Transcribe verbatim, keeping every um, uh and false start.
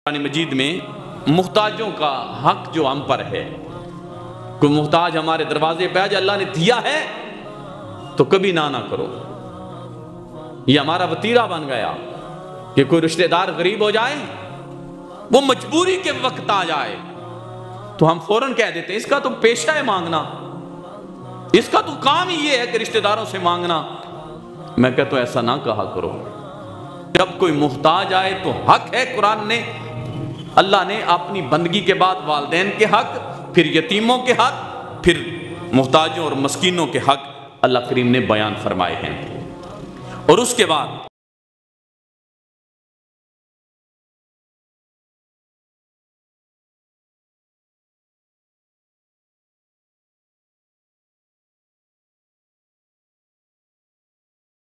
कुरान मजीद में मुहताजों का हक जो हम पर है, कोई मुहताज हमारे दरवाजे पे आज अल्लाह ने दिया है तो कभी ना ना करो। ये हमारा वतीरा बन गया कि कोई रिश्तेदार गरीब हो जाए, वो मजबूरी के वक्त आ जाए तो हम फौरन कह देते हैं इसका तो पेशा है मांगना, इसका तो काम ही ये है कि रिश्तेदारों से मांगना। मैं कहता तो ऐसा ना कहा करो। जब कोई मुहताज आए तो हक है, कुरान ने अल्लाह ने अपनी बंदगी के बाद वालिदैन के हक, फिर यतीमों के हक, फिर मुहताजों और मस्कीनों के हक अल्लाह करीम ने बयान फरमाए हैं। और उसके बाद